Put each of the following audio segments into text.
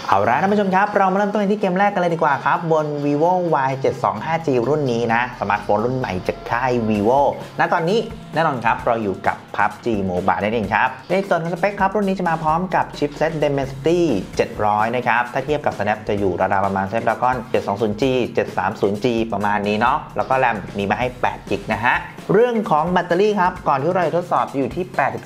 เอาละท่านผู้ชมครับเรามาเริ่มต้นที่เกมแรกกันเลยดีกว่าครับบน vivo y 725G รุ่นนี้นะสมาร์ทโฟนรุ่นใหม่จากค่าย vivo ณตอนนี้แน่นอนครับเราอยู่กับ PUBG Mobile นั่นเองครับในส่วนของสเปคครับรุ่นนี้จะมาพร้อมกับชิปเซ็ต Dimensity 700นะครับถ้าเทียบกับ Snap จะอยู่ระดับประมาณ Snapdragon 720G 730G ประมาณนี้เนาะแล้วก็แรมมีมาให้8 g บนะฮะเรื่องของแบตเตอรี่ครับก่อนที่เราจะทดสอบอยู่ที่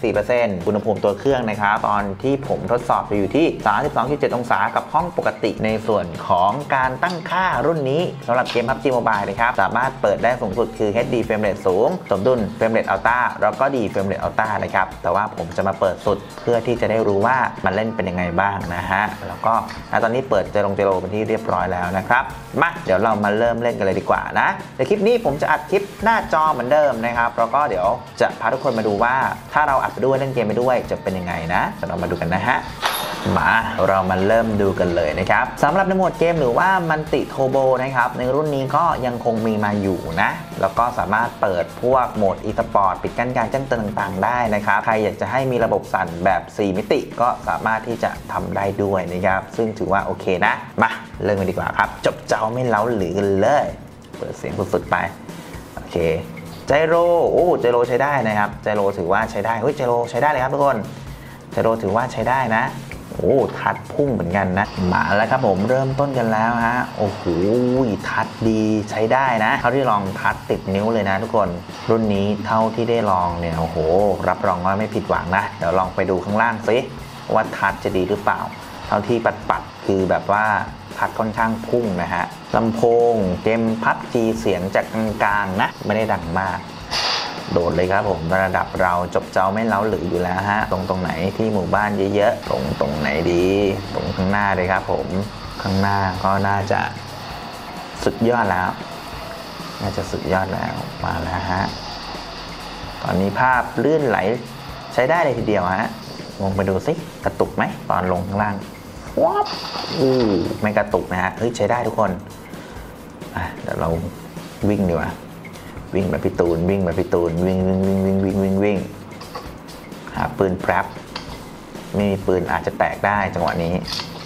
84% อุณหภูมิตัวเครื่องนะครับตอนที่ผมทดสอบจะอยู่ที่ 32.7 องศากับห้องปกติในส่วนของการตั้งค่ารุ่นนี้สำหรับเกม PUBG Mobile นะครับสามารถเปิดได้สูงสุดคือ HD Frame Rate สูงสมดุล Frame Rate Ultra แล้วก็ดี Frame Rate Ultra นะครับแต่ว่าผมจะมาเปิดสุดเพื่อที่จะได้รู้ว่ามันเล่นเป็นยังไงบ้างนะฮะแล้วก็ตอนนี้เปิดเจโรเป็นที่เรียบร้อยแล้วนะครับมาเดี๋ยวเรามาเริ่มเล่นกันเลยดีกว่านะในคลิปนี้ผมจะอัดคลิปหน้าจอเหมือนเดิมนะครับแล้วก็เดี๋ยวจะพาทุกคนมาดูว่าถ้าเราอัดไปด้วยเล่นเกมไปด้วยจะเป็นยังไงนะเดี๋ยวเรามาดูกันนะฮะมาเรามาเริ่มดูกันเลยนะครับสำหรับในโหมดเกมหรือว่ามันติโทโบนะครับในรุ่นนี้ก็ยังคงมีมาอยู่นะแล้วก็สามารถเปิดพวกโหมดอีสปอร์ตปิดกั้นการแจ้งเตือนต่างๆได้นะครับใครอยากจะให้มีระบบสั่นแบบ4มิติก็สามารถที่จะทำได้ด้วยนะครับซึ่งถือว่าโอเคนะมาเริ่มกันดีกว่าครับจบเจ้าไม่เล้าหรือกันเลยเปิดเสียงสุดๆไปโอเคไจโรไจโรใช้ได้นะครับไจโรถือว่าใช้ได้เฮ้ยไจโรใช้ได้เลยครับทุกคนไจโรถือว่าใช้ได้นะทัดพุ่งเหมือนกันนะมาแล้วครับผมเริ่มต้นกันแล้วฮะโอ้โหทัดดีใช้ได้นะเท่าที่ลองทัดติดนิ้วเลยนะทุกคนรุ่นนี้เท่าที่ได้ลองเนี่ยโอ้โหรับรองว่าไม่ผิดหวังนะเดี๋ยวลองไปดูข้างล่างซิว่าทัดจะดีหรือเปล่าเท่าที่ปัดคือแบบว่าทัดค่อนข้างพุ่งนะฮะลำโพงเกม PUBG เสียงจากกลางๆนะไม่ได้ดังมากโดดเลยครับผมระดับเราจบเจ้าไม่เล้าหรืออยู่แล้วฮะตรงไหนที่หมู่บ้านเยอะๆตรงไหนดีตรงข้างหน้าเลยครับผมข้างหน้าก็น่าจะสุดยอดแล้วน่าจะสุดยอดแล้วมาแล้วฮะตอนนี้ภาพลื่นไหลใช้ได้เลยทีเดียวฮะลงไปดูสิกระตุกไหมตอนลงข้างล่างว้าวไม่กระตุกนะฮะเฮ้ยใช้ได้ทุกคนเดี๋ยวเราวิ่งดีกว่าวิ่งแบบพี่ตูนวิ่งแบบพี่ตูนวิ่งหาปืนแป๊บไม่มีปืนอาจจะแตกได้จังหวะนี้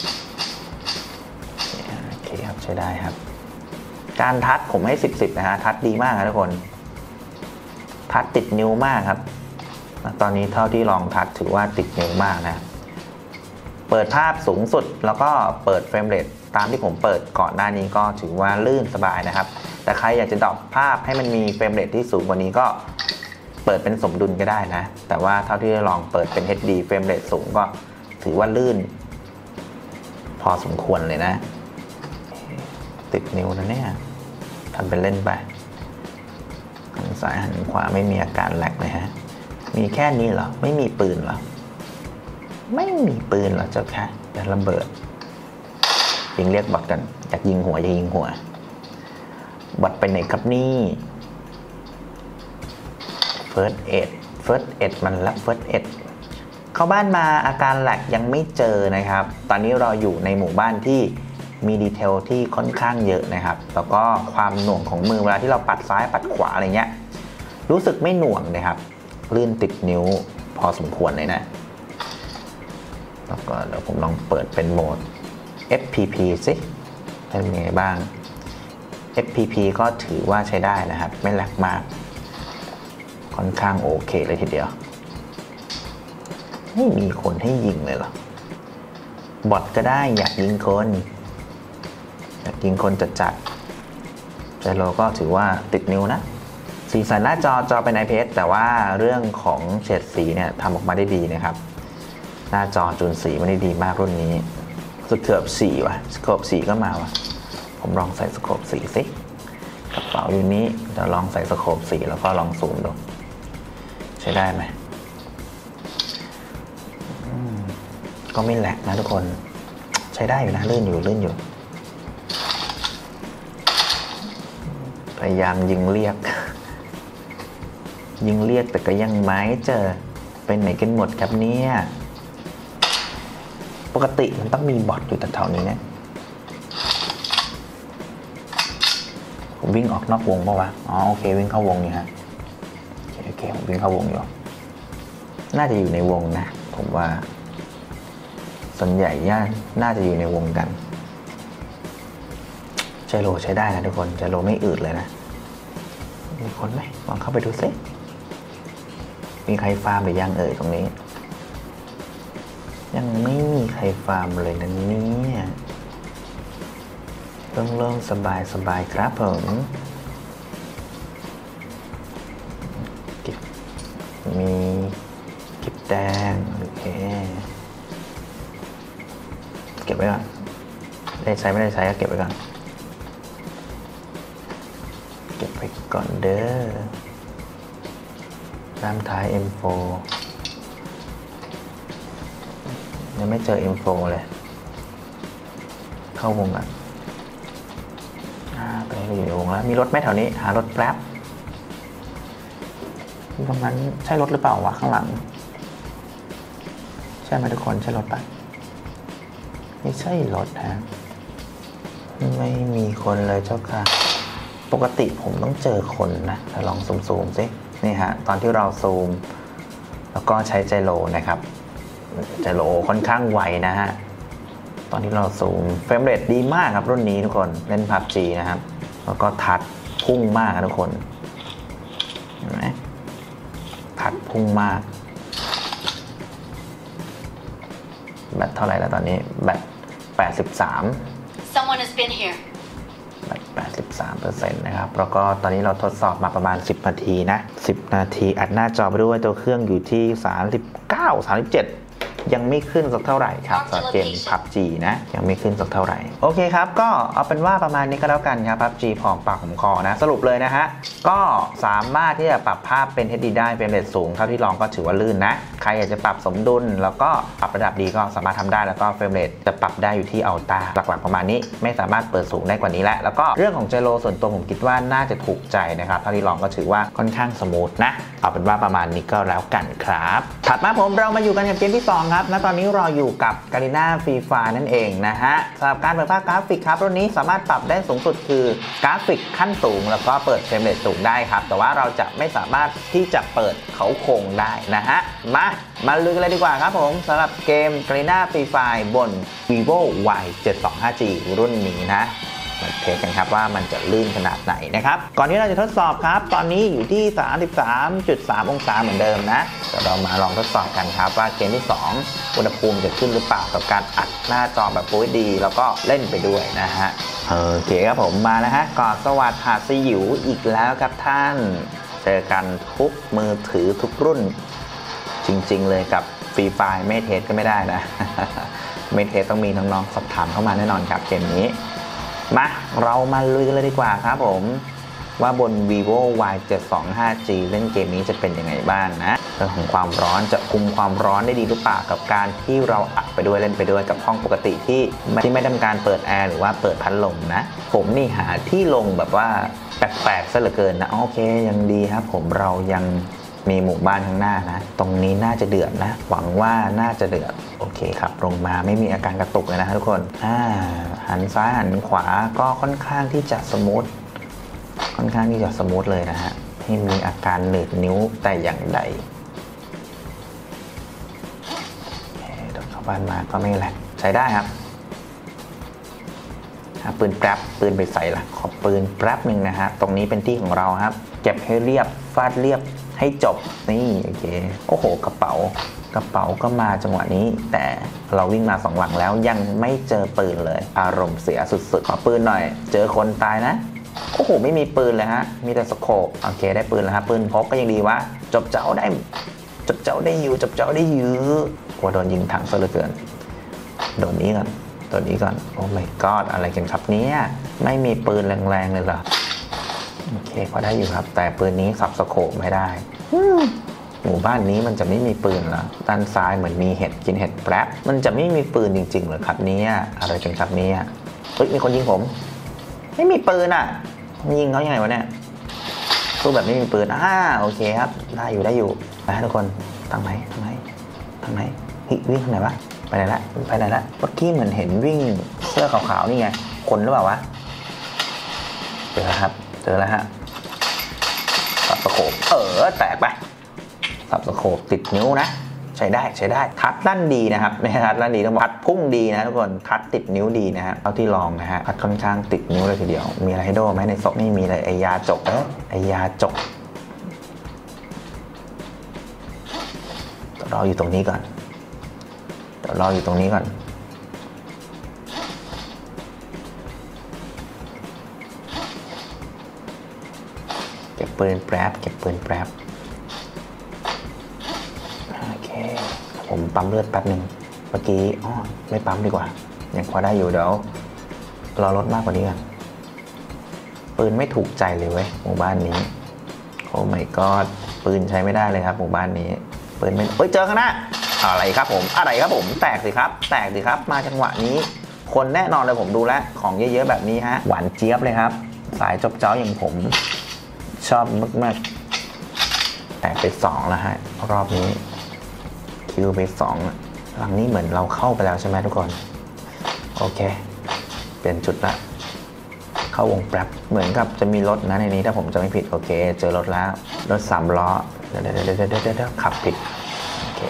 โอเคครับใช้ได้ครับการทัดผมให้10นะฮะทัดดีมากครับทุกคนทัดติดนิ้วมากครับตอนนี้เท่าที่ลองทัดถือว่าติดนิ้วมากนะเปิดภาพสูงสุดแล้วก็เปิดเฟรมเรทตามที่ผมเปิดก่อนหน้านี้ก็ถือว่าลื่นสบายนะครับแต่ใครอยากจะดรอปภาพให้มันมีเฟรมเรทที่สูงกว่านี้ก็เปิดเป็นสมดุลก็ได้นะแต่ว่าเท่าที่ลองเปิดเป็น HD เฟรมเรทสูงก็ถือว่าลื่นพอสมควรเลยนะติดนิ้วนะเนี่ยทำเป็นเล่นไปหันซ้ายหันขวาไม่มีอาการแลกเลยฮะมีแค่นี้เหรอไม่มีปืนเหรอไม่มีปืนเหรอเจ้าค่ะจะระเบิดยิงเรียกบอทกันอยากยิงหัวจะยิงหัวบอทไปไหนครับนี่First Aid มันละ First Aid เข้าบ้านมาอาการแหลกยังไม่เจอนะครับตอนนี้เราอยู่ในหมู่บ้านที่มีดีเทลที่ค่อนข้างเยอะนะครับแล้วก็ความหน่วงของมือเวลาที่เราปัดซ้ายปัดขวาอะไรเงี้ยรู้สึกไม่หน่วงนะครับลื่นติดนิ้วพอสมควรเลยนะแล้วก็เดี๋ยวผมลองเปิดเป็นโหมด FPP สิเป็นยังไงบ้าง FPP ก็ถือว่าใช้ได้นะครับไม่แลกมากค่อนข้างโอเคเลยทีเดียวไม่มีคนให้ยิงเลยเหรอบอทก็ได้อยากยิงคนจัดไจโรก็ถือว่าติดนิ้วนะสีสันหน้าจอเป็น IPS แต่ว่าเรื่องของเฉดสีเนี่ยทำออกมาได้ดีนะครับหน้าจอจูนสีไม่ได้ดีมากรุ่นนี้สโคปสีว่ะสโคปสีก็มาวะผมลองใส่สโคปสีสิกระเป๋าอยู่นี้เดี๋ยวลองใส่สโคปสีแล้วก็ลองซูมดูใช้ได้ไหมก็ไม่แหลกนะทุกคนใช้ได้อยู่นะลื่นอยู่พยายามยิงเรียกแต่ก็ยังไม่เจอเป็นไหนกันหมดครับเนี่ยปกติมันต้องมีบอทอยู่แถวๆนี้นะผมวิ่งออกนอกวงป่าวะโอเควิ่งเข้าวงนี่ฮะโอเคผมวิ่งเข้าวงอยู่น่าจะอยู่ในวงนะผมว่าสส่วนใหญ่น่าจะอยู่ในวงกันใจโลใช้ได้นะทุกคนใจโลไม่อืดเลยนะมีคนไหมลองเข้าไปดูซิมีใครฟาร์มหรือยังตรงนี้ยังไม่มีใครฟาร์มเลยนะเนี่ยโล่งๆสบายครับผมมีกิบแดงโอเคเก็บไว้ก่อนได้ใช้ไม่ได้ใช้ก็เก็บไว้ก่อนเก็บไว้ก่อนเด้อด้านท้าย M4 ยังไม่เจอ M4 เลยเข้าวงอ่ะตอนนี้เราอยู่ในวงแล้วมีรถไหมแถวนี้หารถแป๊บตรงนั้นใช่รถหรือเปล่าวะข้างหลังใช่ไหมทุกคนใช่รถปะไม่ใช่รถฮะไม่มีคนเลยเจ้าค่ะปกติผมต้องเจอคนนะแต่ลองซูมสินี่ฮะตอนที่เราซูมแล้วก็ใช้ไจโรนะครับไจโรค่อนข้างไวนะฮะตอนที่เราซูมเฟรมเรทดีมากครับรุ่นนี้ทุกคนเล่น PUBG นะครับแล้วก็ทัดพุ่งมากทุกคนเห็นไหมทัดพุ่งมากแบตเท่าไหร่แล้วตอนนี้แบต83 Someone has been here แบต83%นะครับแล้วก็ตอนนี้เราทดสอบมาประมาณ10นาทีนะ10นาทีอัดหน้าจอไปด้วยตัวเครื่องอยู่ที่39 37ยังไม่ขึ้นสักเท่าไหร่ครับสำหรับเกม PUBG นะยังไม่ขึ้นสักเท่าไหร่โอเคครับก็เอาเป็นว่าประมาณนี้ก็แล้วกันครับ PUBG พอปากของคอนะสรุปเลยนะฮะก็สามารถที่จะปรับภาพเป็น HD ได้เป็นเรทสูงเท่าที่ลองก็ถือว่าลื่นนะใครอยากจะปรับสมดุลแล้วก็ปรับระดับดีก็สามารถทำได้แล้วก็เฟรมเรทจะปรับได้อยู่ที่อัลต้าหลักๆประมาณนี้ไม่สามารถเปิดสูงได้กว่านี้แล้วก็เรื่องของไจโรส่วนตัวผมคิดว่าน่าจะถูกใจนะครับเท่าที่ลองก็ถือว่าค่อนข้างสมูทนะเอาเป็นว่าประมาณนี้ก็แล้วกันครับถัดมาเรามาอยู่กันกับเกมที่2ครับณตอนนี้เราอยู่กับ Garena Free Fire นั่นเองนะฮะสำหรับการเปิดภาพกราฟิกครับรุ่นนี้สามารถปรับได้สูงสุดคือกราฟิกขั้นสูงแล้วก็เปิดเฟรมเรทสูงได้ครับแต่ว่าเราจะไม่สามารถที่จะเปิดเขาโครงได้นะฮะมาลุยกันเลยดีกว่าครับผมสำหรับเกม Garena Free Fire บน Vivo Y725G รุ่นนี้นะมาเทสกันครับว่ามันจะลื่นขนาดไหนนะครับก่อนที่เราจะทดสอบครับตอนนี้อยู่ที่ 33.3 องศาเหมือนเดิมนะเดี๋ยวเรามาลองทดสอบกันครับว่าเกมที่2อุณหภูมิจะขึ้นหรือเปล่ากับการอัดหน้าจอแบบ Full HD แล้วก็เล่นไปด้วยนะฮะโอเคครับผมมาแล้วฮะก่อนสวัสดิ์หาดสยิวอีกแล้วครับท่านเจอกันทุกมือถือทุกรุ่นจริงๆเลยกับฟรีไฟล์ไม่เทสก็ไม่ได้นะ ไม่เทสต้องมีน้องๆสอบถามเข้ามาแน่นอนครับเกมนี้เรามาลุยกันเลยดีกว่าครับผมว่าบน Vivo Y725G เล่นเกมนี้จะเป็นยังไงบ้างนะเรื่องของความร้อนจะคุมความร้อนได้ดีหรือเปล่ากับการที่เราอัดไปด้วยเล่นไปด้วยกับห้องปกติที่ไม่ทำการเปิดแอร์หรือว่าเปิดพัดลมนะผมนี่หาที่ลงแบบว่าแปลกๆซะเหลือเกินนะโอเคยังดีครับผมเรายังมีหมู่บ้านข้างหน้านะตรงนี้น่าจะเดือดนะหวังว่าน่าจะเดือดโอเคครับลงมาไม่มีอาการกระตุกเลยนะทุกคนหันซ้ายหันขวาก็ค่อนข้างที่จะสมูทเลยนะฮะไม่มีอาการหนืดนิ้วแต่อย่างใดโดนเข้าบ้านมาก็ไม่แหลกใช้ได้ครับปืนแป๊บปืนไปใส่ละขอปืนแป๊บหนึ่งนะฮะตรงนี้เป็นที่ของเราครับเก็บให้เรียบฟาดเรียบให้จบนี่โอเคโอ้โหกระเป๋าก็มาจังหวะนี้แต่เราวิ่งมา2หลังแล้วยังไม่เจอปืนเลยอารมณ์เสียสุดๆขอปืนหน่อยเจอคนตายนะโอ้โหไม่มีปืนเลยฮะมีแต่สโคปโอเคได้ปืนแล้วครับปืนพกก็ยังดีวะจบเจ้าได้อยู่กลัวโดนยิงถังซะเหลือเกินโดนนี้ก่อนโอ้ my god อะไรกันครับเนี่ยไม่มีปืนแรงๆเลยเหรอโอเคพอได้อยู่ครับแต่ปืนนี้สับสโคปไม่ได้หมู่บ้านนี้มันจะไม่มีปืนเหรอด้านซ้ายเหมือนมีเห็ดกินเห็ดแป๊บมันจะไม่มีปืนจริงๆเหรอครับเนี่ยอะไรกันครับเนี่ยเฮ้ยมีคนยิงผมไม่มีปืนอ่ะยิงเขายังไงวะเนี่ยสู้แบบไม่มีปืนโอเคครับได้อยู่นะทุกคนทางไหนวิ่งทางไหนวะไปไหนละเมื่อกี้เหมือนเห็นวิ่งเสื้อขาวๆนี่ไงคนหรือเปล่าวะเจอแล้วฮะสับสโคปแตกไปสับสโคปติดนิ้วนะใช้ได้ทัดลั่นดีนะครับไม่ทัดลั่นดีต้องบอกทัดพุ่งดีนะทุกคนทัดติดนิ้วดีนะฮะเท่าที่ลองนะฮะทัดค่อนข้างติดนิ้วเลยทีเดียวมีอะไรให้โดไหมในซอกไม่มีเลยไอยาจกไอยาจกรออยู่ตรงนี้ก่อนรออยู่ตรงนี้ก่อนเก็บปืนแป๊บโอเคผมปั๊มเลือดแป๊บหนึ่งเมื่อกี้ไม่ปั๊มดีกว่ายังพอได้อยู่เดี๋ยวรอรถมากกว่านี้กันปืนไม่ถูกใจเลยเว้ยหมู่บ้านนี้โอ้ my god ปืนใช้ไม่ได้เลยครับหมู่บ้านนี้ปืนไม่เจอข้างหน้าอะไรครับผมแตกสิครับมาจังหวะนี้คนแน่นอนเลยผมดูแลของเยอะๆแบบนี้ฮะหวานเจี๊ยบเลยครับสายจบเจ้าอย่างผมชอบมากๆแตกไป2แล้วฮะรอบนี้คิวไป2หลังนี้เหมือนเราเข้าไปแล้วใช่ไหมทุกคนโอเคเปลี่ยนจุดละเข้าวงแป๊บเหมือนกับจะมีรถนะในนี้ถ้าผมจะไม่ผิดโอเคเจอรถแล้วรถ3 ล้อเดี๋ยวขับผิดโอเค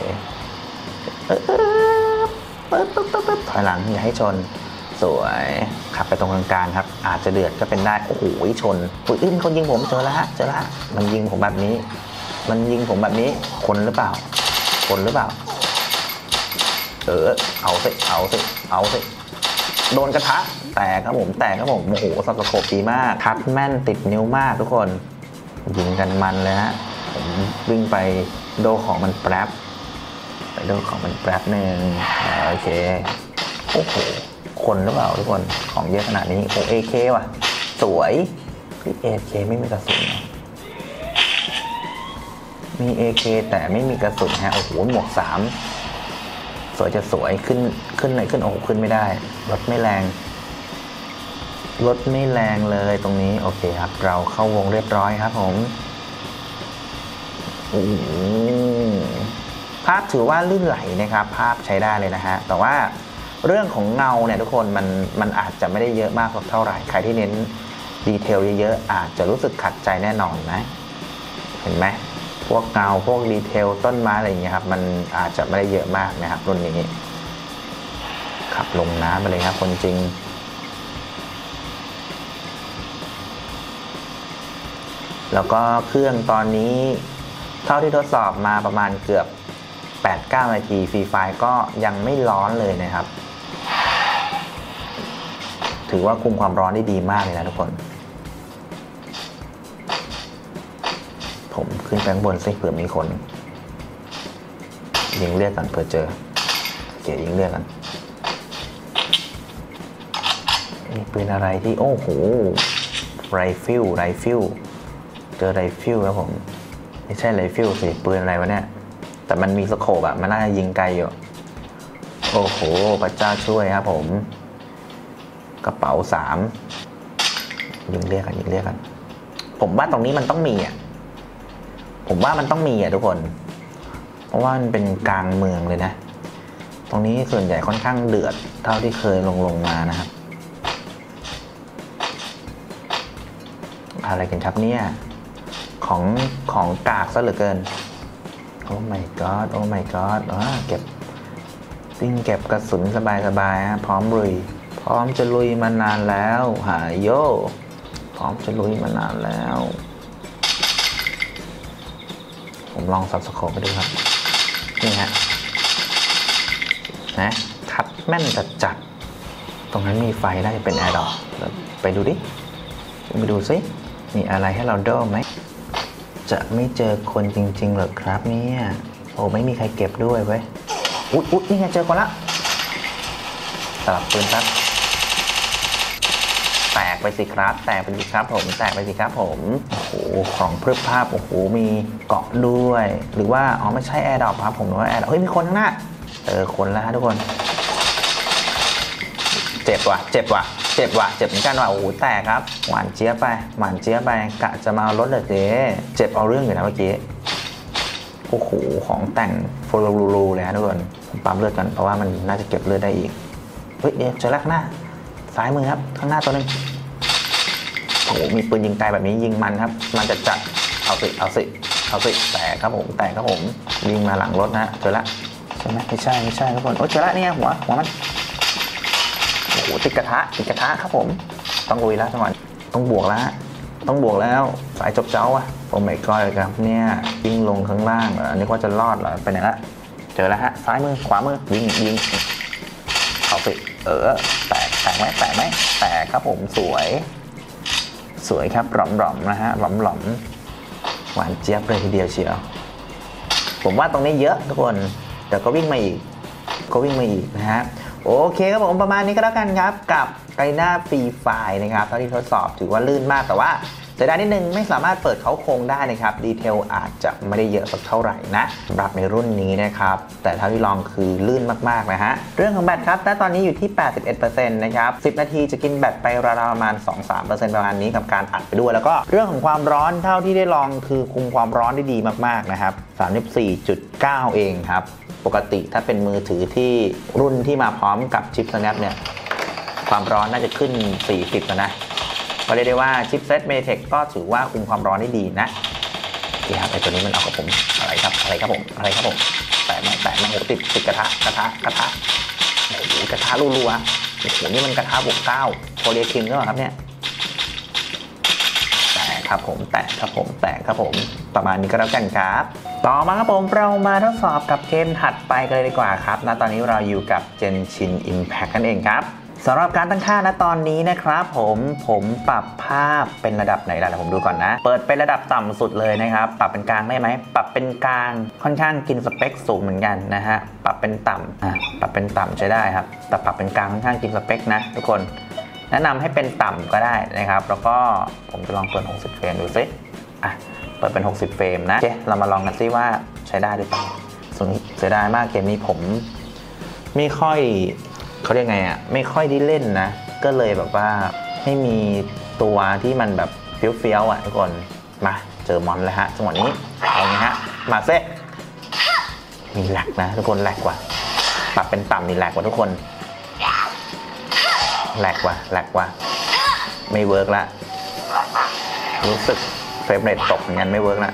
ถอยหลังอย่าให้ชนสวยขับไปตรงกลางๆครับอาจจะเดือดก็เป็นได้โอ้โหชนมีคนยิงผมเจอแล้วมันยิงผมแบบนี้คนหรือเปล่าเอาสิโดนกระทะแตกครับผมโอ้โหสับสโคปดีมากทัดแม่นติดนิ้วมากทุกคนยิงกันมันเลยฮะผมวิ่งไปโดของมันแป๊บหนึ่งโอเคโอ้โหคนหรือเปล่าทุกคนของเยอะขนาดนี้โอ้ AK ว่ะสวยAK ไม่มีกระสุนมี AK แต่ไม่มีกระสุนฮะโอ้โหหมวก3สวยจะสวยขึ้นไหนขึ้นโอ้โหขึ้นไม่ได้รถไม่แรงเลยตรงนี้โอเคครับเราเข้าวงเรียบร้อยครับผมภาพถือว่าลื่นไหลนะครับภาพใช้ได้เลยนะฮะแต่ว่าเรื่องของเงาเนี่ยทุกคนมันอาจจะไม่ได้เยอะมากเท่าไหร่ใครที่เน้นดีเทลเยอะๆอาจจะรู้สึกขัดใจแน่นอนนะเห็นไหมพวกเงาพวกดีเทลต้นไม้อะไรอย่างเงี้ยครับมันอาจจะไม่ได้เยอะมากนะครับรุ่นนี้ขับลงน้ำไปเลยครับคนจริงแล้วก็เครื่องตอนนี้เท่าที่ทดสอบมาประมาณเกือบ 8-9 นาทีฟรีไฟก็ยังไม่ร้อนเลยนะครับถือว่าคุมความร้อนได้ดีมากเลยนะทุกคนผมขึ้นไปข้างบนซิเผื่อมีคนยิงเลือดกันเผื่อเจอเกี่ยยิงเลือดกันมีปืนอะไรที่โอ้โหไรฟิลเจอไรฟิลครับผมไม่ใช่ไรฟิลสิปืนอะไรวะเนี่ยแต่มันมีสโคปอะมันน่าจะยิงไกลอยู่โอ้โหพระเจ้าช่วยครับผมกระเป๋า3ยิงเรียกกันผมว่าตรงนี้มันต้องมีอะทุกคนเพราะว่ามันเป็นกลางเมืองเลยนะตรงนี้ส่วนใหญ่ค่อนข้างเดือดเท่าที่เคยลงมานะครับอะไรกันครับเนี่ยของกากซะเหลือเกินโอ้ my god เก็บกระสุนสบายฮะพร้อมจะลุยมานานแล้วหายโยพร้อมจะลุยมานานแล้วผมลองสับสโคปไปดูครับนี่ฮะนะทัดแม่นจัดตรงนั้นมีไฟน่าจะเป็นแอร์ดรอปไปดูซิมีอะไรให้เราโดนไหมจะไม่เจอคนจริงๆหรอครับเนี่ยโอ้ไม่มีใครเก็บด้วยเว้ยอุ๊ยนี่ไงเจอคนละสลับปืนครับแตกไปสิครับผมโอ้โหของพรึบภาพโอ้โหมีเกาะด้วยหรือว่าไม่ใช่แอร์ดรอปครับผมนึกว่าแอร์ดรอปเฮ้ยมีคนข้างหน้าคนแล้วทุกคนเจ็บว่ะเจ็บเหมือนกันว่ะโอ้โหแตกครับหวานเจี๊ยบไปกะจะมาเอารถเลยเจ็บเอาเรื่องอยู่นะเมื่อกี้โอ้โหของแต่งโฟลูเลยฮะทุกคนผมปั๊มเลือดกันเพราะว่ามันน่าจะเก็บเลือดได้อีกเฮ้ยเดี๋ยวเจอแล้วข้างหน้าซ้ายมือครับข้างหน้าตัวนึงโอ้โหมีปืนยิงไกลแบบนี้ยิงมันครับมันจะจัดเอาสิเขาสิแตกครับผมแตกครับผมวิ่งมาหลังรถนะเจอละใช่ไหมไม่ใช่ทุกคนโอ้เจอละเนี่ยหัวมันโอ้โหติดกระทะครับผมต้องลุยแล้วจังหวะต้องบวกแล้วต้องบวกแล้วสายจบเจ้าอะโอ้ไม่ก้อยครับเนี่ยวิ่งลงข้างล่างอันนี้ว่าจะรอดเหรอไปไหนละเจอแล้วฮะซ้ายมือขวามือยิงเขาสิแตกไหมแตกครับผมสวยครับหล่อมนะฮะหล่อมหวานเจี๊ยบเลยทีเดียวเชียวผมว่าตรงนี้เยอะทุกคนเดี๋ยวก็วิ่งมาอีกนะฮะโอเคครับผมประมาณนี้ก็แล้วกันครับกับไกน่าฟรีไฟล์นะครับเท่าที่ทดสอบถือว่าลื่นมากแต่ว่าเสียดายนิดนึงไม่สามารถเปิดเขาโครงได้นะครับดีเทลอาจจะไม่ได้เยอะสักเท่าไหร่นะสำหรับในรุ่นนี้นะครับแต่เท่าที่ลองคือลื่นมากๆนะฮะเรื่องของแบตครับณตอนนี้อยู่ที่ 81% นะครับ10 นาทีจะกินแบตไปราวๆประมาณ 2-3% ประมาณนี้กับการอัดไปด้วยแล้วก็เรื่องของความร้อนเท่าที่ได้ลองคือคุมความร้อนได้ดีมากๆนะครับ 34.9 เองครับปกติถ้าเป็นมือถือที่รุ่นที่มาพร้อมกับชิป Snap เนี่ยความร้อนน่าจะขึ้น40แล้วนะก็เรียกได้ว่าชิปเซ็ต MediaTek ก็ถือว่าคุมความร้อนได้ดีนะที่ครับไอตัวนี้มันเอากับผมอะไรครับผมแต่ไม่โอ้ติดกระทะโอ้โหกระทะรัวๆโอ้โหนี่มันกระทะบวก9โคเรียคิงหรือเปล่าครับเนี่ยแตกครับผมประมาณนี้ก็แล้วกันครับต่อมาครับผมเรามาทดสอบกับเกมถัดไปกันเลยดีกว่าครับณตอนนี้เราอยู่กับ Genshin Impact นั่นเองครับสำหรับการตั้งค่าณตอนนี้นะครับผมปรับภาพเป็นระดับไหนล่ะผมดูก่อนนะเปิดเป็นระดับต่ำสุดเลยนะครับปรับเป็นกลางได้ไหมปรับเป็นกลางค่อนข้างกินสเปคสูงเหมือนกันนะฮะปรับเป็นต่ำปรับเป็นต่ำใช้ได้ครับแต่ปรับเป็นกลางค่อนข้างกินสเปคนะทุกคนแนะนำให้เป็นต่ำก็ได้นะครับแล้วก็ผมจะลองเปิด60เฟรมดูซิเปิดเป็น60เฟรมนะโอเคเรามาลองกันซิว่าใช้ได้หรือเปล่าเสียดายมากเกมนี้ผมไม่ค่อยเขาเรียกไงไม่ค่อยได้เล่นนะก็เลยแบบว่าไม่มีตัวที่มันแบบเฟี้ยวทุกคนมาเจอมอนแล้วฮะจังหวะนี้เอาไงฮะมาเซ่มีแหลกนะทุกคนแหลกกว่าปรับเป็นต่ำนี่แหลกกว่าทุกคนแหลกกว่าไม่เวิร์กละรู้สึกเฟรมเรทตกเหมือนกันไม่เวิร์กละ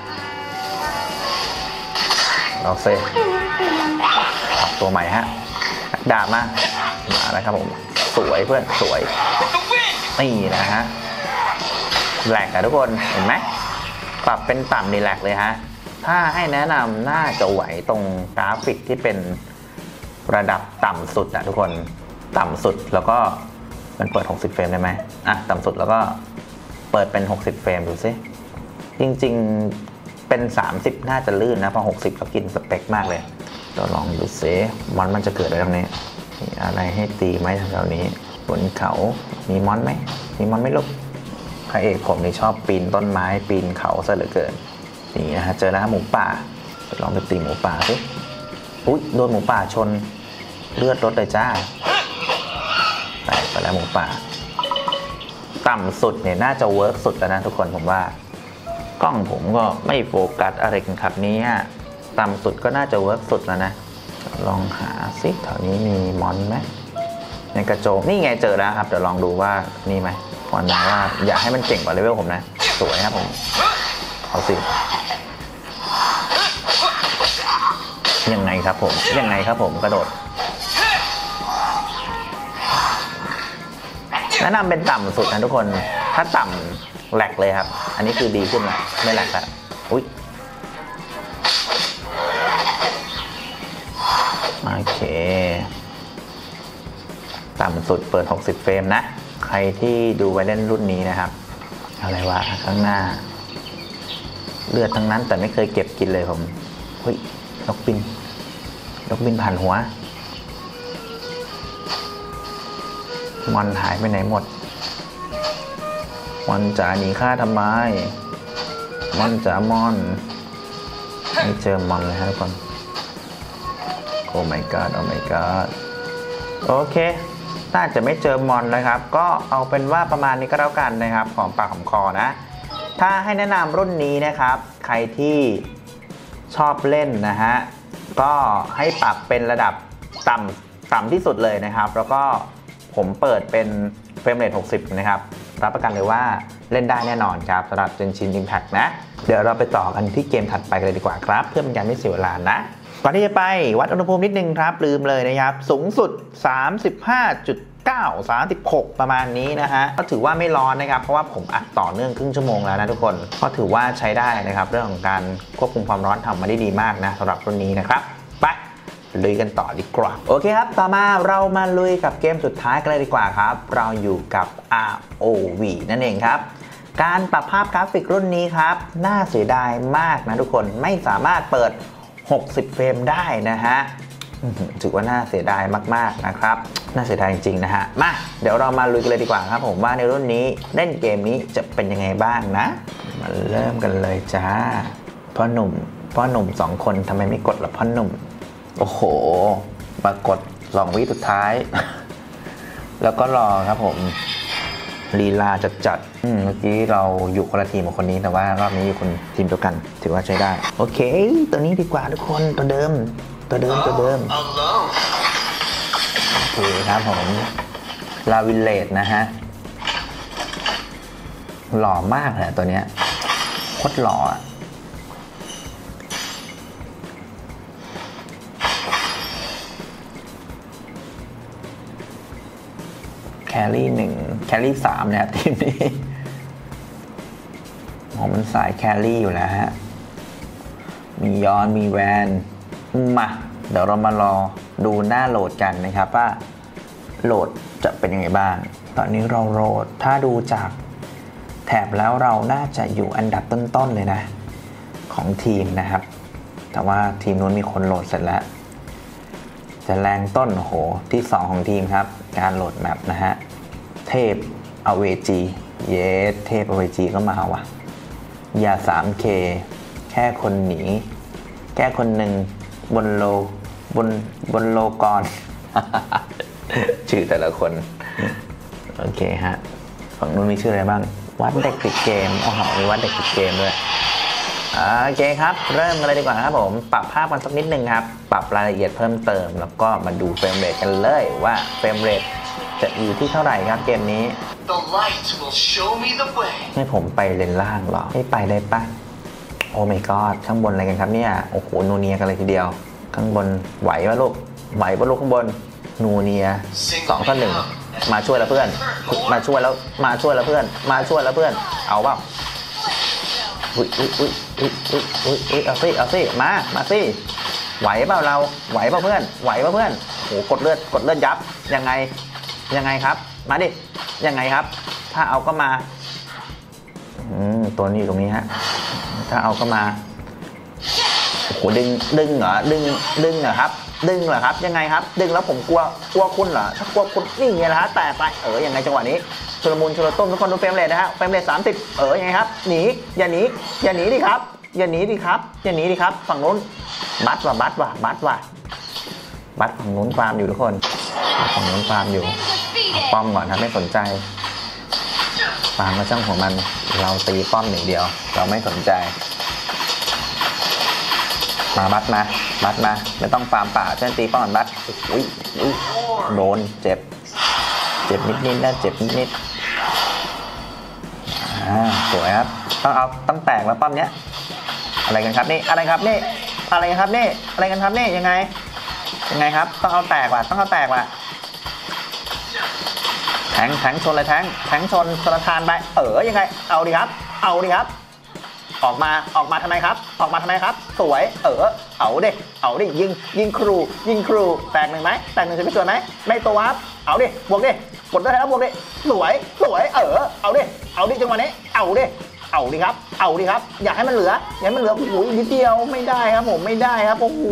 เราเซ่ตัวใหม่ฮะดาบมาแล้วครับผมสวยเพื่อนสวยนี่นะฮะแหลกทุกคนเห็นไหมปรับเป็นต่ำนี่แหลกเลยฮะถ้าให้แนะนำน่าจะไหวตรงกราฟิกที่เป็นระดับต่ำสุดทุกคนต่ำสุดแล้วก็มันเปิด60เฟรมได้ไหมต่ำสุดแล้วก็เปิดเป็น60เฟรมดูซิจริงๆเป็น30น่าจะลื่นนะพอ60แล้วกินสเปคมากเลยเราลองดูซิมันจะเกิดอะไรตรงนี้มีอะไรให้ตีไหมแถวนี้บนเขามีมอนไหมลูกพระเอกผมนี่ชอบปีนต้นไม้ปีนเขาซะเหลือเกินนี่นะฮะเจอแล้วหมูป่าลองไปตีหมูป่าสิอุ๊ยโดนหมูป่าชนเลือดลดเลยจ้าแตกไปแล้วหมูป่าต่ำสุดเนี่ยน่าจะเวิร์กสุดแล้วนะทุกคนผมว่ากล้องผมก็ไม่โฟกัสอะไรกันครับนี้ต่ำสุดก็น่าจะเวิร์กสุดแล้วนะลองหาซิแถวนี้มีมอนไหมในกระโจมนี่ไงเจอแล้วครับเดี๋ยวลองดูว่านี่ไหมก่อนนะว่าอยากให้มันเก่งกว่าเลเวลผมนะสวยครับผมเอาสิยังไงครับผมกระโดดแนะนำเป็นต่ำสุดนะทุกคนถ้าต่ำแหลกเลยครับอันนี้คือดีขึ้นแล้วไม่แหลกแล้วอุ้ยโอเคต่ำสุดเปิด60เฟรมนะใครที่ดูไว้เล่นรุ่นนี้นะครับอะไรวะข้างหน้าเลือดทั้งนั้นแต่ไม่เคยเก็บกินเลยผมเฮ้ยนกบินผ่านหัวมอนหายไปไหนหมดมอนจ๋าหนีข้าทำไมมอนจ๋ามอนไม่เจอมอนเลยฮะทุกคนโอ้ my god โอเคน่าจะไม่เจอมอนนะครับก็เอาเป็นว่าประมาณนี้ก็แล้วกันนะครับของปากของคอนะถ้าให้แนะนำรุ่นนี้นะครับใครที่ชอบเล่นนะฮะก็ให้ปรับเป็นระดับต่ำที่สุดเลยนะครับแล้วก็ผมเปิดเป็นเฟรมเรท60นะครับรับประกันเลยว่าเล่นได้แน่นอนครับสำหรับ Genshin Impact นะเดี๋ยวเราไปต่อกันที่เกมถัดไปกันเลยดีกว่าครับเพื่อเป็นการไม่เสียเวลานะก่อนที่จะไปวัดอุณหภูมินิดนึงครับลืมเลยนะครับสูงสุด 35.9 36 ประมาณนี้นะฮะก็ถือว่าไม่ร้อนนะครับเพราะว่าผมอัดต่อเนื่องครึ่งชั่วโมงแล้วนะทุกคนก็ถือว่าใช้ได้นะครับเรื่องของการควบคุมความร้อนทำมาได้ดีมากนะสำหรับรุ่นนี้นะครับไปลุยกันต่อดีกว่าโอเคครับต่อมาเรามาลุยกับเกมสุดท้ายกันเลยดีกว่าครับเราอยู่กับ ROV นั่นเองครับการปรับภาพกราฟิกรุ่นนี้ครับน่าเสียดายมากนะทุกคนไม่สามารถเปิด60 เฟรมได้นะฮะถือว่าน่าเสียดายมากๆนะครับน่าเสียดายจริงๆนะฮะมาเดี๋ยวเรามาลุยกันเลยดีกว่าครับผมว่าในรุ่นนี้เล่นเกมนี้จะเป็นยังไงบ้างนะมาเริ่มกันเลยจ้าพ่อหนุ่ม2 คนทำไมไม่กดล่ะพ่อหนุ่มโอ้โหมากด2 วิสุดท้ายแล้วก็รอครับผมลีลาจัดเมื่อกี้เราอยู่คนละทีมกับคนนี้แต่ว่ารอบนี้อยู่คนทีมเดียวกันถือว่าใช้ได้โอเคตัวนี้ดีกว่าทุกคนตัวเดิมโอเคครับผมลาวิลเลจนะฮะหล่อมากเลยตัวเนี้ยโคตรหล่อแครี่1แครี่3เนี่ยทีมนี้มันสายแครี่อยู่แล้วฮะมียอนมีแวนมาเดี๋ยวเรามารอดูหน้าโหลดกันนะครับว่าโหลดจะเป็นยังไงบ้างตอนนี้เราโหลดถ้าดูจากแถบแล้วเราน่าจะอยู่อันดับต้นๆเลยนะของทีมนะครับแต่ว่าทีมนู้นมีคนโหลดเสร็จแล้วจะแรงต้นโอ้โหที่2ของทีมครับการโหลดแมปนะฮะเทพอเวจีเยสเทพอเวจีก็มาว่ะยา 3K แค่คนหนีแค่คนหนึ่งบนโลกร ชื่อแต่ละคนโอเคฮะฝั่งนู้นมีชื่ออะไรบ้างวัดเด็กติดเกมโอ้โหมีวัดเด็กติดเกมด้วยโอเคครับเริ่มกันเลยดีกว่าครับผมปรับภาพกันสักนิดนึงครับปรับรายละเอียดเพิ่มเติมแล้วก็มาดูเฟรมเรทกันเลยว่าเฟรมเรทจะอยู่ที่เท่าไหร่ครับเกมนี้ให้ผมไปเลนล่างหรอไม่ไปเลยปะโอ้ my god ข้างบนอะไรกันครับเนี่ยโอ้โหนูเนียกันเลยทีเดียวข้างบนไหวปะลูกข้างบนนูเนีย2-1มาช่วยแล้วเพื่อนมาช่วยแล้วเพื่อนเอาเปล่าอุ้ยเอาสิมาสิไหวเปล่าเราไหวเปล่าเพื่อนโอ้โหกดเลือดยับยังไงครับมาดิยังไงครับถ้าเอาก็มาตัวนี้อยู่ตรงนี้ฮะถ้าเอาก็มาโอ้โหดึงเหรอดึงเหรอครับยังไงครับดึงแล้วผมกลัวคุณเหรอถ้ากลัวคุณนี่ไงล่ะฮะแต่ไปยังไงจังหวะนี้ชุลมุนชุลต้มทุกคนดูเฟรมเรทนะฮะเฟรมเรท30ยังไงครับหนีอย่าหนีดิครับฝั่งนู้นบัตฝั่งนู้นฟาร์มอยู่ทุกคนฝั่งนู้นฟาร์มอยู่ป้อมก่อนนะไม่สนใจฟาร์มก็ช่างของมันเราตีป้อมอย่างเดียวเราไม่สนใจมาบัตมาไม่ต้องฟาร์มป่าเช่นตีป้อมบัตอุ้ยโดนเจ็บนิดนะเจ็บนิดสวยครับต้องแตกแล้วป้อมเนี้ยอะไรกันครับนี่ยังไงครับต้องเอาแตกว่ะแทงชนเลยแทงชนสารทานไปยังไงเอาดิครับออกมาทำไมครับสวยเอาดิยิงครูแตกหนึ่งไหมจะไม่สวยไหมไม่ตัวครับเอาดิบวกดิกดได้แล้วบวกดิสวยเอาดิจังหวะนี้เอาดิครับอยากให้มันเหลือโอ้โหนิดเดียวไม่ได้ครับผมไม่ได้ครับโอ้โห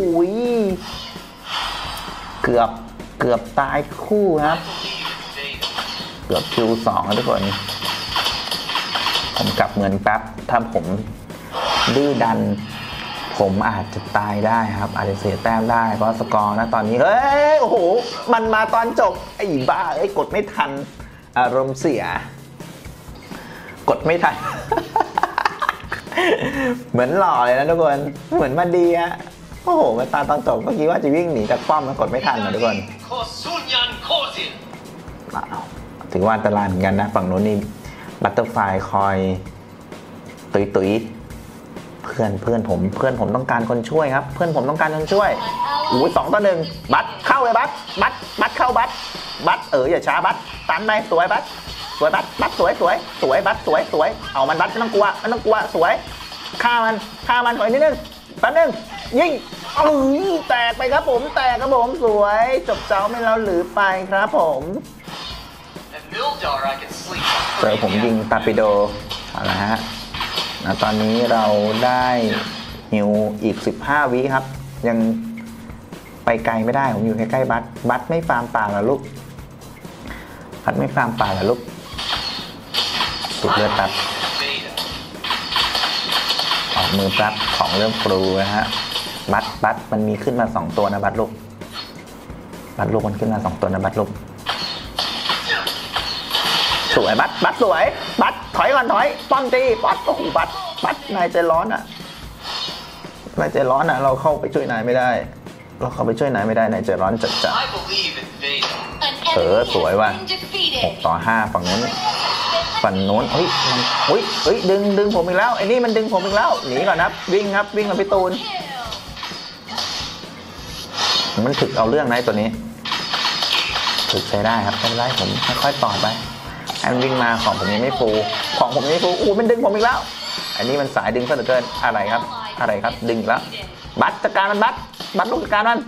เกือบตายคู่ครับเกือบคิว2ครับทุกคนผมกลับเงินแป๊บถ้าผมดื้อดันผมอาจจะตายได้ครับอาจจะเสียแต้มได้เพราะสกอร์นะตอนนี้เฮ้ยโอ้โหมันมาตอนจบไอ้บ้ากดไม่ทันอารมณ์เสียกดไม่ทัน เหมือนหล่อเลยนะทุกคนเหมือนมาดีฮะโอ้โหมาตอนจบเมื่อกี้ว่าจะวิ่งหนีจากป้อมมันกดไม่ทันนะทุกคนถือว่าอันตรายเหมือนกันนะฝั่งโน้นนี่บัตเตอร์ไฟคอยตุยเพื่อนผมต้องการคนช่วยครับเพื่อนผมต้องการคนช่วยอู้2-1บัตเข้าเลยบัตเข้าบัตอย่าช้าบัตตันไปสวยบัตสวยบัตสวยบัตสวยเอามันบัตไม่ต้องกลัวสวยฆ่ามันถอยนิดนึงแป๊บนึงยิงแตกไปครับผมสวยจบเจ้าไม่แล้วหรือไปครับผมเจอผมยิงตาปิโดเอาละฮะตอนนี้เราได้ฮิวอีก15วิครับยังไปไกลไม่ได้ผมอยู่ใกล้ๆบัตไม่ฟาร์มป่าเหรอลูกบัตไม่ฟาร์มป่าเหรอลูกสุดเลือดตัดออกมือแป๊บของเริ่มปรูนะฮะบัตมันมีขึ้นมา2ตัวนะบัตลูกมันขึ้นมา2ตัวนะบัตลูกสวยบัตสวยบัตถอยก่อนถอยป้อมตีปัดโอ้โหบัตนายใจร้อนอ่ะเราเข้าไปช่วยนายไม่ได้นายใจร้อนจัดสวยว่ะ6-5ฝั่งนู้นเฮ้ยดึงผมอีกแล้วไอ้นี่มันดึงผมอีกแล้วหนีก่อนครับวิ่งกับพี่ตูนมันถึกเอาเรื่องนะตัวนี้ถึกใช้ได้ครับไม่เป็นไรผมค่อยๆต่อไปให้มันวิ่งมาของผมยังไม่ฟูมันดึงผมอีกแล้วอันนี้มันสายดึงซะเหลือเกินอะไรครับดึงอีกแล้วบัตจัดการมันบัตลูกจัดการมัน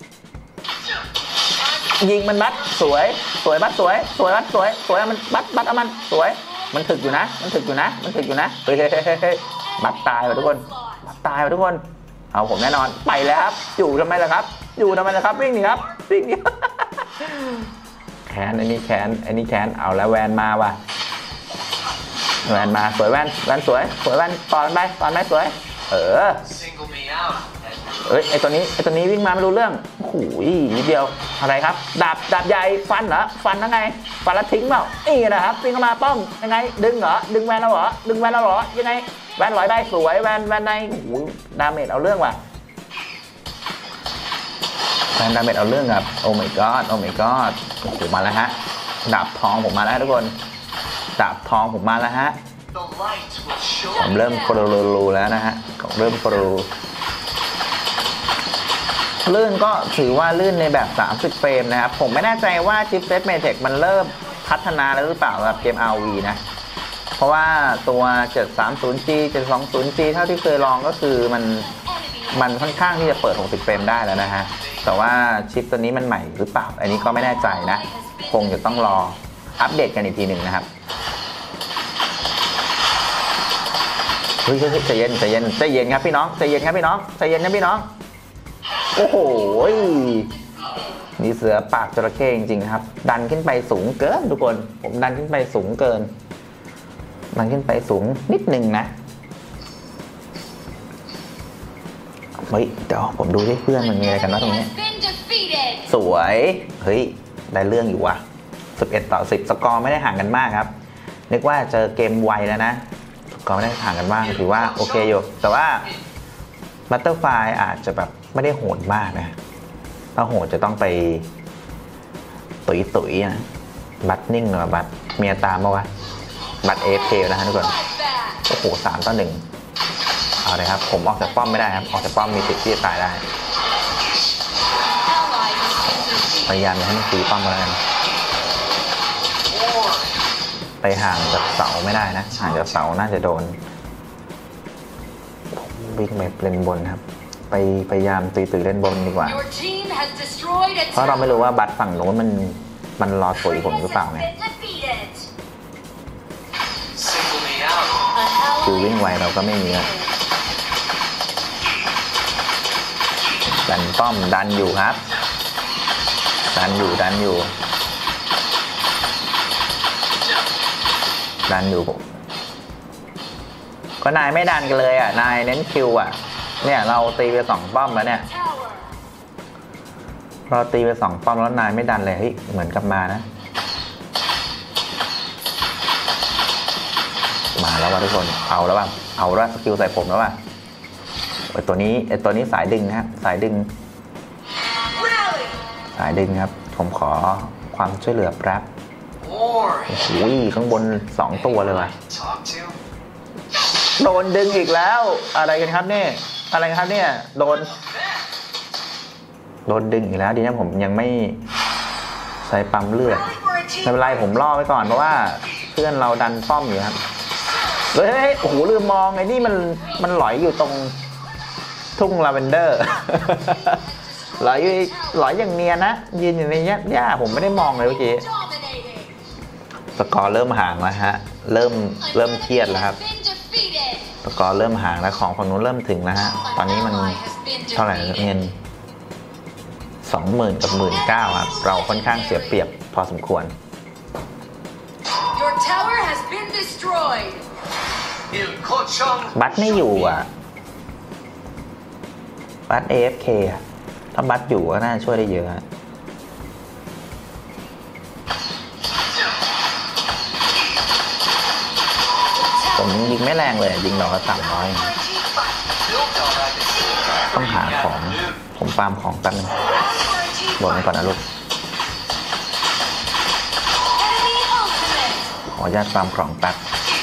ยิงมันบัตสวยบัตสวยมันบัตเอามันสวยมันถึกอยู่นะเฮ้ยบัตตายไปทุกคนเอาผมแน่นอนไปแล้วครับอยู่ทำไมล่ะครับวิ่งหนีแขนอันนี้แขนเอาแล้วแวนมาว่ะแวนมาสวยแวนสวยแวนตอนไปสวยไอตัวนี้วิ่งมาไม่รู้เรื่องโอ้โหนิดเดียวอะไรครับดาบใหญ่ฟันเหรอฟันยังไงฟันแล้วทิ้งเปล่านี่นะครับวิ่งเข้ามาป้อมยังไงดึงแวนเราเหรอยังไงแวนลอยได้สวยแวนในโอ้โหดาเมจเอาเรื่องว่ะแวนดาเมจเอาเรื่องครับโอ้ my god โอ้โหมาแล้วฮะดาบทองผมมาแล้วทุกคนผมเริ่มโปรลูแล้วนะฮะเริ่มโปรลื่นก็ถือว่าลื่นในแบบ30เฟรมนะครับผมไม่แน่ใจว่าชิปเซตเมเทคมันเริ่มพัฒนาแล้วหรือเปล่ากับเกม RV นะเพราะว่าตัว 730G 720G เท่าที่เคยลองก็คือมันค่อนข้างที่จะเปิด60เฟรมได้แล้วนะฮะแต่ว่าชิปตัวนี้มันใหม่หรือเปล่าอันนี้ก็ไม่แน่ใจนะคงจะต้องรออัปเดตกันอีกทีหนึ่งนะครับเฮ้ยใจเย็นครับพี่น้องโอ้โหนี่เสือปากจระเข้จริงๆครับดันขึ้นไปสูงเกินทุกคนผมดันขึ้นไปสูงเกินนิดนึงนะเฮ้ยเดี๋ยวผมดูที่เพื่อนมันมีอะไรกันวะตรงนี้สวยเฮ้ยได้เรื่องอยู่ว่ะ11-10สกอร์ไม่ได้ห่างกันมากครับนึกว่าเจอเกมไวแล้วนะสกอร์ไม่ได้ห่างกันมากถือว่าโอเคอยู่แต่ว่าบัตเตอร์ไฟอาจจะแบบไม่ได้โหดมากนะถ้าโหดจะต้องไปตุ๋ยนะบัตนิ่งหรือบัตเมียตามมาวะบัตAFKนะฮะทุกคนโอ้โห3-1เอาเลยครับผมออกจากป้อมไม่ได้ครับออกจากป้อมมีสิทธิ์ที่จะตายได้พยายามให้มันตีป้อมแล้วกันไปห่างจากเสาไม่ได้นะห่างจากเสาน่าจะโดนวิ่งไปเล่นบนครับไปพยายามตีเล่นบนดีกว่าเพราะเราไม่รู้ว่าบัตฝั่งโน้นมันรอสวยผมหรือเปล่าไงคือวิ่งไวเราก็ไม่มีดันป้อมดันอยู่ครับดันอยู่ก็นายไม่ดันกันเลยอ่ะนายเน้นคิวอ่ะเนี่ยเราตีไป2ป้อมแล้วเนี่ยเราตีไป2ป้อมแล้วนายไม่ดันเลยเฮ้ยเหมือนกับมานะมาแล้วว่ะทุกคนเอาแล้วสกิลใส่ผมแล้วว่ะไอตัวนี้สายดึงนะฮะสายดึงครับผมขอความช่วยเหลือแป๊บโอ้โหข้างบน2ตัวเลยว่ะโดนดึงอีกแล้วอะไรกันครับเนี่ยอะไรครับเนี่ยโดนดึงอีกแล้วดีนะผมยังไม่ใส่ปั๊มเลือดไม่เป็นไรผมล่อไว้ก่อนเพราะว่าเพื่อนเราดันป้อมอยู่ครับเฮ้ยโอ้โหลืมมองไอ้นี่มันหลอยอยู่ตรงทุ่งลาเวนเดอร์หลอยอย่างเนียนนะยืนอยู่ในหญ้าผมไม่ได้มองเลยเมื่อกี้สกอร์เริ่มห่างแล้วฮะเริ่มเครียดแล้วครับสกอร์เริ่มห่างแล้วของฝั่งนู้นเริ่มถึงแล้วฮะตอนนี้มันเท่าไหร่เงิน20,000 กับ 19,000 ครับเราค่อนข้างเสียเปรียบพอสมควรบัตไม่อยู่อ่ะบัต AFK อ่ะถ้าบัตอยู่ก็น่าช่วยได้เยอะผมยิงไม่แรงเลยยิงดอกละ300ต้องหาของผมฟาร์มของแป๊บนึงบอกมันก่อนนะลูกขออนุญาตฟาร์มของแป๊บ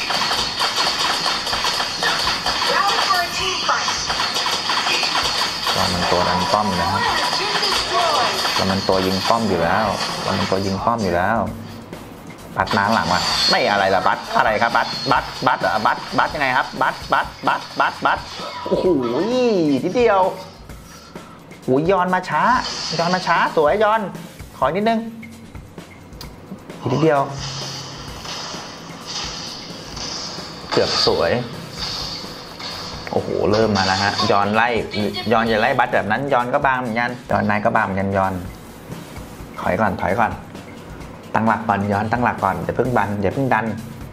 เรามันตัวดันป้อมนะครับเรามันตัวยิงป้อมอยู่แล้วบัตมาหลังว่ะไม่อะไรล่ะบัตอะไรครับบัตเหรอบัตยังไงครับบัตโอ้โหทีเดียวหูย้อนมาช้าสวยย้อนขอนิดนึงทีเดียวเกือบสวยโอ้โหเริ่มมาแล้วฮะย้อนอย่าไล่บัตแบบนั้นย้อนก็บางเหมือนกันย้อนนายก็บางเหมือนกันย้อนถอยก่อนตั้งหลักก่อนย้อนตั้งหลักก่อนอย่าเพิ่งดัน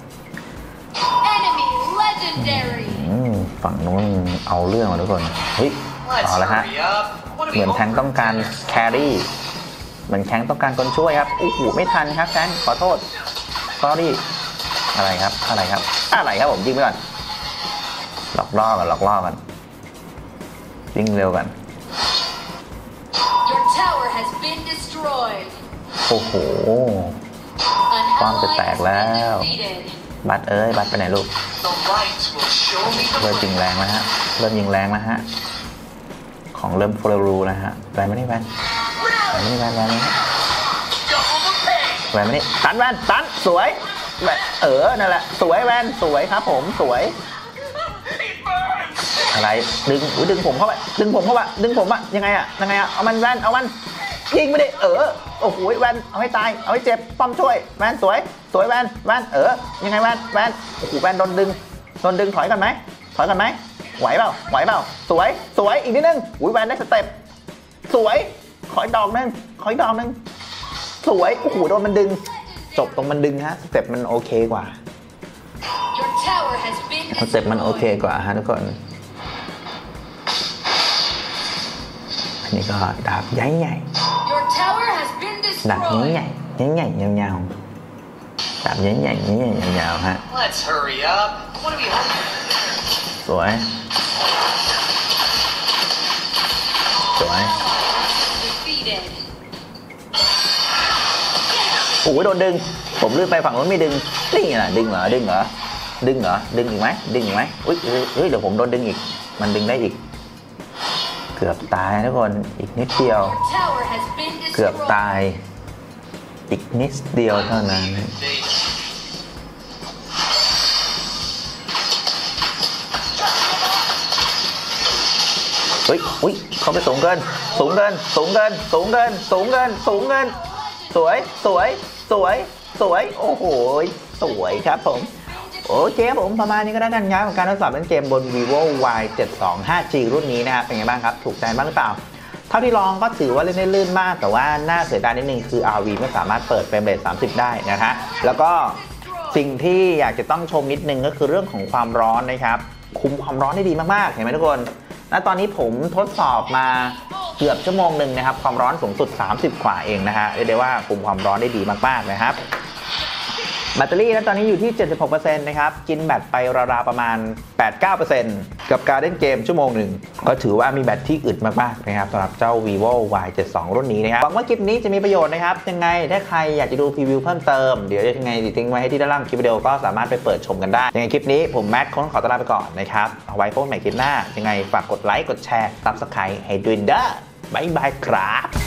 ฝั่งนู้นเอาเรื่องมาทุกคนเฮ้ยเอาละฮะเหมือนแทงต้องการแครี่เหมือนแทงต้องการคนช่วยครับโอ้โหไม่ทันครับแทงขอโทษsorryอะไรครับผมยิงไปก่อนหลอกล่อกันยิงเร็วกันโอ้โหป้อมจะแตกแล้วบัตไปไหนลูกเริ่มยิงแรงแล้วฮะของเริ่มโฟล์รูนะฮะแวนไม่ได้แวนตันสวยนั่นแหละสวยแวนสวยครับผมสวยอะไรดึงผมเข้าไปยังไงอะเอามันแวนเอามันยิงไม่ได้โอ้โหแวนเอาให้ตายเอาให้เจ็บป้อมช่วยแวนสวยแวนยังไงแวนโอ้โหแวนโดนดึงถอยกันไหมไหวเปล่าสวยอีกนิดนึงแวนได้สเต็ปสวยขออีกดอกนึงสวยโอ้โหโดนมันดึงจบตรงมันดึงฮะสเต็ปมันโอเคกว่าฮะทุกคนอันนี้ก็ดาบใหญ่ดาบใหญ่ยาวดาบใหญ่ยาวฮะสวยโอ้โหโดนดึงผมลืมไปฝั่งนู้นไม่ดึงนี่แหละดึงเหรอดึงอีกไหมอุ้ยเดี๋ยวผมโดนดึงอีกมันดึงได้อีกเกือบตายทุกคนอีกนิดเดียวเกือบตายอีกนิดเดียวเท่านั้นอุ้ยเขาไปสูงเกินสวยโอ้โหสวยครับผมโอเคผมประมาณนี้ก็ได้กันครับกับการทดสอบเล่นเกมบน vivo y 725 5G รุ่นนี้นะครับเป็นไงบ้างครับถูกใจบ้างหรือเปล่าเท่าที่ลองก็ถือว่าเล่นได้ลื่นมากแต่ว่าน่าเสียดายนิดนึงคือ RV ไม่สามารถเปิดเฟรมเรท30ได้นะฮะแล้วก็สิ่งที่อยากจะต้องชมนิดนึงก็คือเรื่องของความร้อนนะครับคุมความร้อนได้ดีมากๆเห็นไหมทุกคนณตอนนี้ผมทดสอบมาเกือบชั่วโมงหนึ่งนะครับความร้อนสูงสุด30กว่าเองนะฮะเรียกได้ว่าคุมความร้อนได้ดีมากๆนะครับแบตเตอรี่นะตอนนี้อยู่ที่ 76% นะครับกินแบตไปราวๆประมาณ 8-9% กับการเล่นเกมชั่วโมงหนึ่งก็ถือว่ามีแบตที่อึดมากๆนะครับสำหรับเจ้า vivo Y72 รุ่นนี้นะครับหวังว่าคลิปนี้จะมีประโยชน์นะครับยังไงถ้าใครอยากจะดูพรีวิวเพิ่มเติมเดี๋ยวยังไงทิ้งไว้ให้ที่ด้านล่างคลิปวิดีโอก็สามารถไปเปิดชมกันได้ยังไงคลิปนี้ผมแม็กขอตัวลาไปก่อนนะครับเอาไว้พบกันใหม่คลิปหน้ายังไงฝากกดไลค์กดแชร์ Subscribe ให้ด้วยเด้อบ๊ายบายครับ